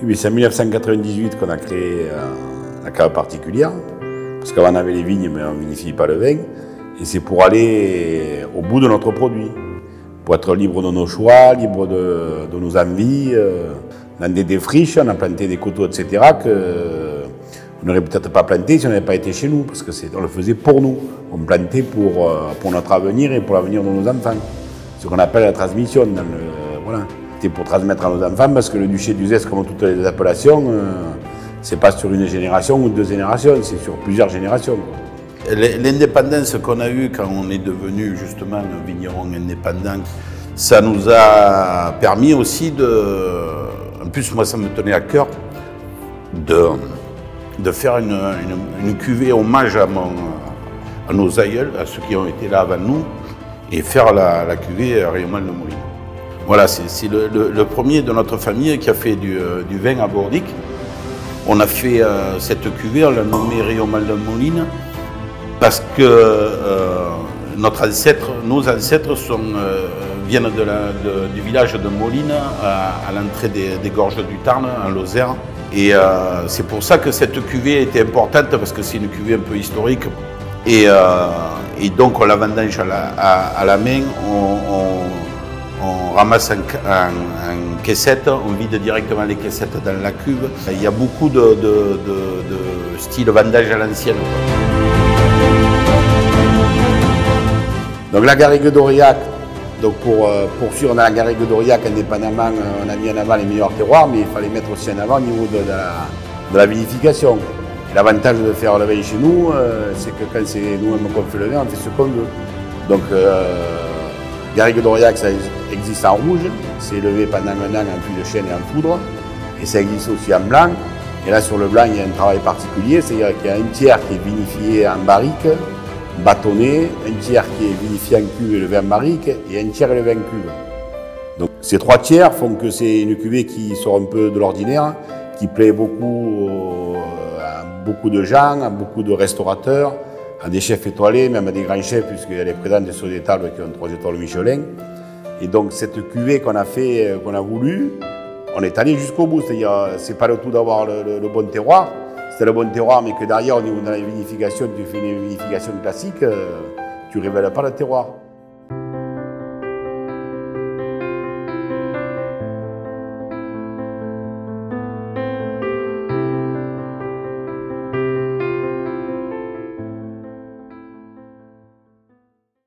cuvée, c'est en 1998 qu'on a créé la cave particulière, parce qu'avant on avait les vignes, mais on ne vinifie pas le vin. Et c'est pour aller au bout de notre produit, pour être libre de nos choix, libre de nos envies. Dans des défriches, on a planté des coteaux, etc., qu'on n'aurait peut-être pas planté si on n'avait pas été chez nous, parce qu'on le faisait pour nous. On plantait pour notre avenir et pour l'avenir de nos enfants. Ce qu'on appelle la transmission. Voilà. C'était pour transmettre à nos enfants, parce que le duché d'Uzès, comme toutes les appellations, c'est pas sur une génération ou deux générations, c'est sur plusieurs générations. L'indépendance qu'on a eue quand on est devenu justement un vigneron indépendant, ça nous a permis aussi en plus moi ça me tenait à cœur, de faire une cuvée hommage à nos aïeuls, à ceux qui ont été là avant nous, et faire la cuvée Rayonnement de Molines. Voilà, c'est le premier de notre famille qui a fait du vin à Bordic. On a fait cette cuvée, on l'a nommée Rayonnement de Molines, parce que nos ancêtres viennent du village de Molines, à l'entrée des gorges du Tarn, en Lozère. Et c'est pour ça que cette cuvée était importante, parce que c'est une cuvée un peu historique. Et donc on la vendange à la main, on ramasse en caissette, on vide directement les caissettes dans la cuve. Il y a beaucoup de style vendage à l'ancienne. Donc la garrigue d'Aurillac, donc pour poursuivre, on a la garrigue d'Aurillac, indépendamment, on a mis en avant les meilleurs terroirs, mais il fallait mettre aussi en avant au niveau de la vinification. L'avantage de faire le vin chez nous, c'est que quand c'est nous-mêmes qu'on fait le vin, on fait ce qu'on veut. Donc garrigue d'Aurillac, ça existe en rouge, c'est élevé pendant un an en fût de chêne et en foudre, et ça existe aussi en blanc. Et là sur le blanc, il y a un travail particulier, c'est-à-dire qu'il y a un tiers qui est vinifié en barrique, bâtonné, un tiers qui est vinifié en cuve et élevé en barrique, et un tiers élevé en cuve. Donc ces trois tiers font que c'est une cuvée qui sort un peu de l'ordinaire, qui plaît beaucoup à beaucoup de gens, à beaucoup de restaurateurs, à des chefs étoilés, même à des grands chefs, puisqu'elle est présente sur des tables qui ont 3 étoiles Michelin. Et donc cette cuvée qu'on a fait, qu'on a voulu, on est allé jusqu'au bout, c'est-à-dire c'est pas le tout d'avoir le bon terroir, c'est le bon terroir, mais que derrière, au niveau de la vinification, tu fais une vinification classique, tu ne révèles pas le terroir.